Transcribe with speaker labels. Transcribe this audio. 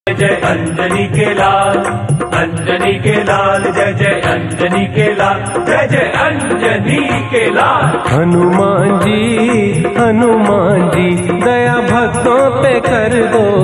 Speaker 1: जय अंजनी के लाल, अंजनी के लाल, जय जय अंजनी के लाल, जय जय अंजनी के लाल।
Speaker 2: हनुमान जी दया भक्तों पे कर दो।